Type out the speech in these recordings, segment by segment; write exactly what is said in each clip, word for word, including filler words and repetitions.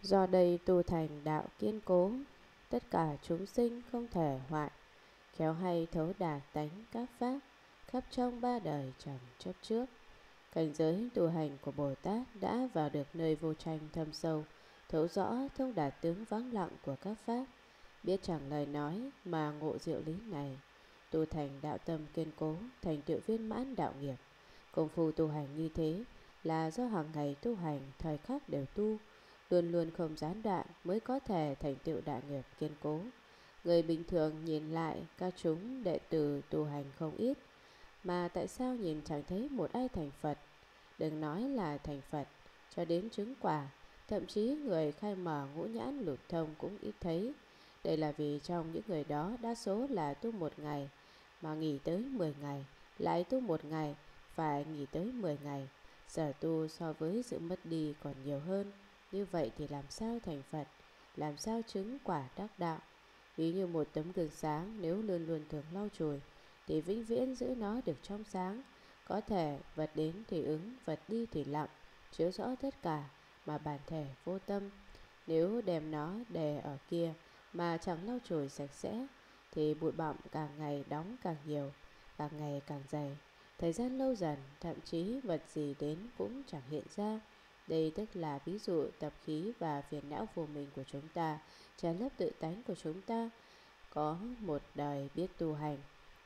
Do đây tu thành đạo kiên cố, tất cả chúng sinh không thể hoại, khéo hay thấu đạt tánh các pháp, khắp trong ba đời chẳng chấp trước. Cảnh giới tu hành của Bồ Tát đã vào được nơi vô tranh thâm sâu, thấu rõ thông đạt tướng vắng lặng của các pháp, biết chẳng lời nói mà ngộ diệu lý này. Tu thành đạo tâm kiên cố, thành tựu viên mãn đạo nghiệp. Công phu tu hành như thế là do hàng ngày tu hành, thời khắc đều tu, luôn luôn không gián đoạn mới có thể thành tựu đại nghiệp kiên cố. Người bình thường nhìn lại các chúng đệ tử tu hành không ít, mà tại sao nhìn chẳng thấy một ai thành Phật? Đừng nói là thành Phật, cho đến chứng quả, thậm chí người khai mở ngũ nhãn lục thông cũng ít thấy. Đây là vì trong những người đó đa số là tu một ngày mà nghỉ tới mười ngày, lại tu một ngày phải nghỉ tới mười ngày. Sở tu so với sự mất đi còn nhiều hơn. Như vậy thì làm sao thành Phật, làm sao chứng quả đắc đạo? Ví như một tấm gương sáng, nếu luôn luôn thường lau chùi thì vĩnh viễn giữ nó được trong sáng. Có thể vật đến thì ứng, vật đi thì lặng, chiếu rõ tất cả mà bản thể vô tâm. Nếu đem nó để ở kia mà chẳng lau chùi sạch sẽ thì bụi bặm càng ngày đóng càng nhiều, càng ngày càng dày. Thời gian lâu dần, thậm chí vật gì đến cũng chẳng hiện ra. Đây tức là ví dụ tập khí và phiền não vô minh của chúng ta, che lấp tự tánh của chúng ta. Có một đời biết tu hành,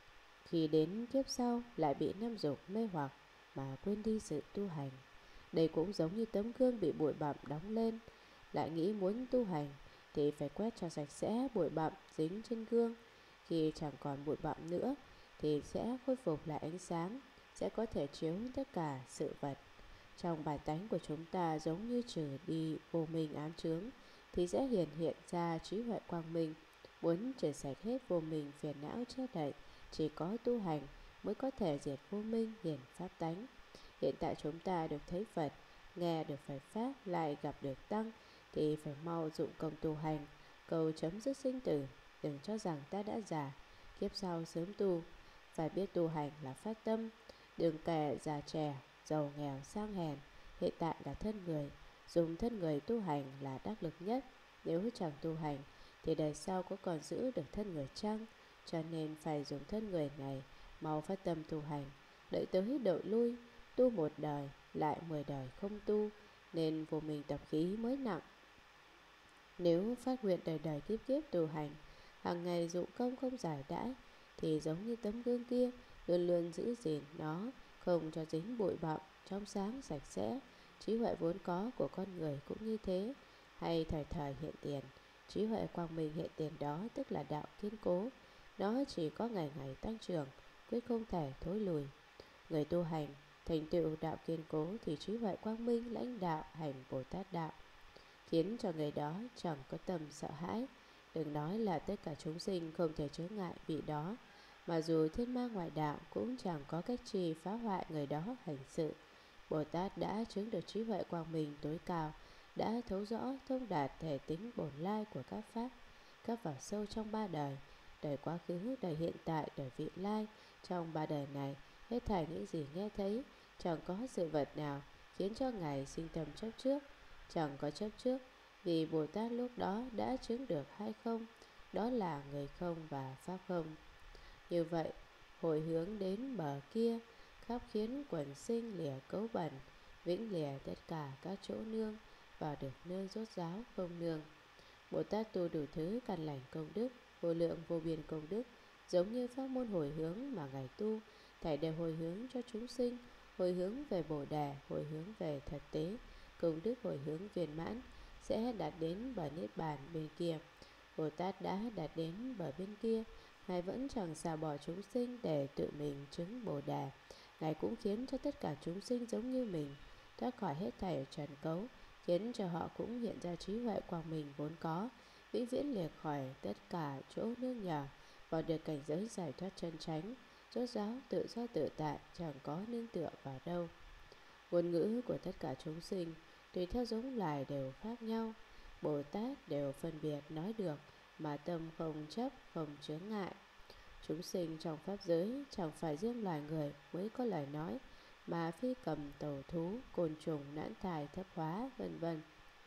khi đến kiếp sau lại bị năm dục mê hoặc mà quên đi sự tu hành. Đây cũng giống như tấm gương bị bụi bặm đóng lên, lại nghĩ muốn tu hành thì phải quét cho sạch sẽ bụi bặm dính trên gương. Khi chẳng còn bụi bặm nữa thì sẽ khôi phục lại ánh sáng, sẽ có thể chiếu tất cả sự vật. Trong bản tánh của chúng ta giống như trừ đi vô minh ám chướng thì sẽ hiện hiện ra trí huệ quang minh. Muốn trừ sạch hết vô minh phiền não che đậy, chỉ có tu hành mới có thể diệt vô minh hiển pháp tánh. Hiện tại chúng ta được thấy Phật, nghe được Phật Pháp, lại gặp được Tăng thì phải mau dụng công tu hành, cầu chấm dứt sinh tử. Đừng cho rằng ta đã già, kiếp sau sớm tu. Phải biết tu hành là phát tâm. Đừng kể già trẻ, giàu nghèo sang hèn, hiện tại là thân người, dùng thân người tu hành là đắc lực nhất. Nếu chẳng tu hành thì đời sau có còn giữ được thân người chăng? Cho nên phải dùng thân người này mau phát tâm tu hành. Đợi tới độ lui, tu một đời lại mười đời không tu, nên vô minh tập khí mới nặng. Nếu phát nguyện đời đời kiếp kiếp tu hành, hàng ngày dụng công không giải đãi, thì giống như tấm gương kia, luôn luôn giữ gìn nó, không cho dính bụi bặm, trong sáng sạch sẽ. Trí huệ vốn có của con người cũng như thế, hay thời thời hiện tiền. Trí huệ quang minh hiện tiền đó tức là đạo kiên cố, nó chỉ có ngày ngày tăng trưởng, quyết không thể thối lùi. Người tu hành thành tựu đạo kiên cố thì trí huệ quang minh lãnh đạo hành Bồ Tát đạo, khiến cho người đó chẳng có tâm sợ hãi. Đừng nói là tất cả chúng sinh không thể chướng ngại vị đó, mà dù thiên ma ngoại đạo cũng chẳng có cách chi phá hoại người đó hành sự. Bồ Tát đã chứng được trí huệ quang minh tối cao, đã thấu rõ thông đạt thể tính bổn lai của các pháp, các vào sâu trong ba đời, đời quá khứ, đời hiện tại, đời vị lai. Trong ba đời này, hết thảy những gì nghe thấy, chẳng có sự vật nào khiến cho Ngài sinh tâm chấp trước. Chẳng có chấp trước, vì Bồ Tát lúc đó đã chứng được hai không, đó là người không và pháp không. Như vậy, hồi hướng đến bờ kia, khắp khiến quần sinh lìa cấu bẩn, vĩnh lìa tất cả các chỗ nương, vào được nơi rốt ráo không nương. Bồ Tát tu đủ thứ căn lành công đức, vô lượng vô biên công đức, giống như pháp môn hồi hướng mà Ngài tu, thảy đều hồi hướng cho chúng sinh, hồi hướng về Bồ Đề, hồi hướng về thật tế. Công đức hồi hướng viên mãn sẽ đạt đến bờ niết bàn bên kia. Bồ Tát đã đạt đến bờ bên kia, Ngài vẫn chẳng xả bỏ chúng sinh để tự mình chứng Bồ Đề. Ngài cũng khiến cho tất cả chúng sinh giống như mình, thoát khỏi hết thảy ở trần cấu, khiến cho họ cũng hiện ra trí huệ quang minh vốn có, vĩnh viễn liệt khỏi tất cả chỗ nương nhờ, vào được cảnh giới giải thoát chân chánh, rốt ráo tự do tự tại, chẳng có nương tựa vào đâu. Ngôn ngữ của tất cả chúng sinh tùy theo giống loài đều khác nhau. Bồ Tát đều phân biệt nói được, mà tâm không chấp, không chướng ngại. Chúng sinh trong pháp giới chẳng phải riêng loài người mới có lời nói, mà phi cầm, tẩu thú, côn trùng, nãn thải, thấp hóa, vân vân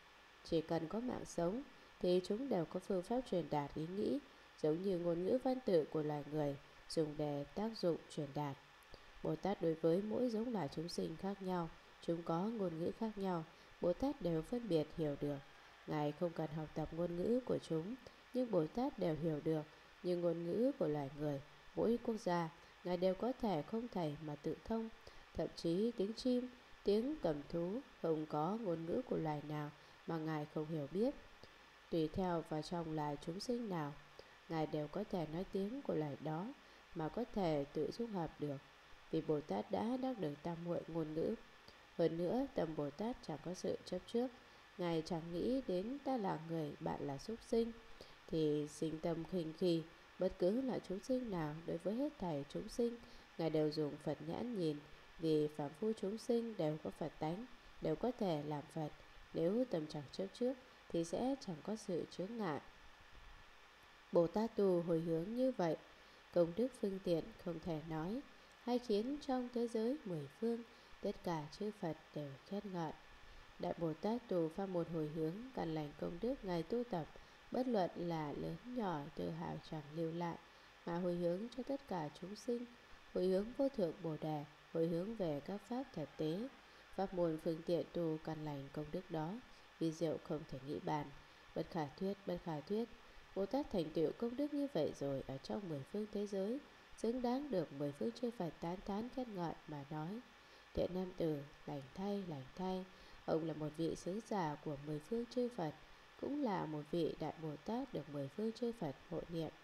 Chỉ cần có mạng sống thì chúng đều có phương pháp truyền đạt ý nghĩ, giống như ngôn ngữ văn tự của loài người dùng để tác dụng truyền đạt. Bồ Tát đối với mỗi giống loài chúng sinh khác nhau, chúng có ngôn ngữ khác nhau, Bồ Tát đều phân biệt hiểu được. Ngài không cần học tập ngôn ngữ của chúng, nhưng Bồ Tát đều hiểu được. Như ngôn ngữ của loài người, mỗi quốc gia, Ngài đều có thể không thể mà tự thông. Thậm chí tiếng chim, tiếng cầm thú, không có ngôn ngữ của loài nào mà Ngài không hiểu biết. Tùy theo vào trong loài chúng sinh nào, Ngài đều có thể nói tiếng của loài đó mà có thể tự dung hợp được, vì Bồ Tát đã đắc được tam muội ngôn ngữ. Hơn nữa, tâm Bồ Tát chẳng có sự chấp trước. Ngài chẳng nghĩ đến ta là người, bạn là súc sinh, thì sinh tâm khinh khi. Bất cứ loại chúng sinh nào đối với hết thảy chúng sinh, Ngài đều dùng Phật nhãn nhìn, vì phàm phu chúng sinh đều có Phật tánh, đều có thể làm Phật. Nếu tâm chẳng chấp trước thì sẽ chẳng có sự chướng ngại. Bồ Tát tu hồi hướng như vậy, công đức phương tiện không thể nói, hay khiến trong thế giới mười phương tất cả chư Phật đều khen ngợi. Đại Bồ Tát tu pháp môn hồi hướng, căn lành công đức Ngài tu tập, bất luận là lớn nhỏ tự hào chẳng lưu lại, mà hồi hướng cho tất cả chúng sinh, hồi hướng vô thượng Bồ Đề, hồi hướng về các pháp thật tế. Pháp môn phương tiện tu căn lành công đức đó, vi diệu không thể nghĩ bàn, bất khả thuyết, bất khả thuyết. Bồ Tát thành tựu công đức như vậy rồi ở trong mười phương thế giới, xứng đáng được mười phương chư Phật tán thán khen ngợi mà nói: Thiện nam tử, lành thay, lành thay. Ông là một vị sứ giả của mười phương chư Phật, cũng là một vị đại Bồ Tát được mười phương chư Phật hộ niệm.